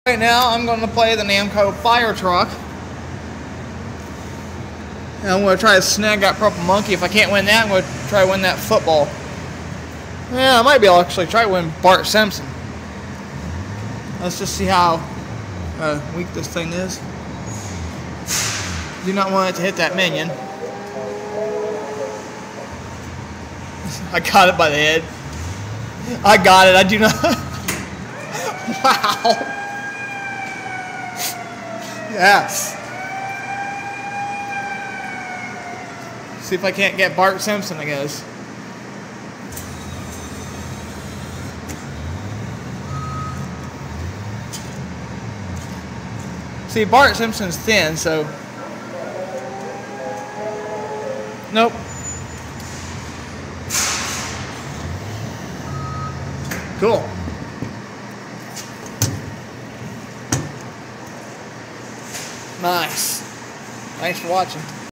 Right now, I'm going to play the Namco fire truck. And I'm going to try to snag that purple monkey. If I can't win that, I'm going to try to win that football. Yeah, I might be able to actually try to win Bart Simpson. Let's just see how weak this thing is. Do not want it to hit that minion. I got it by the head. I got it. I do not. Wow. Yes. See if I can't get Bart Simpson, I guess. See, Bart Simpson's thin, so... Nope. Cool. Nice. Thanks for watching.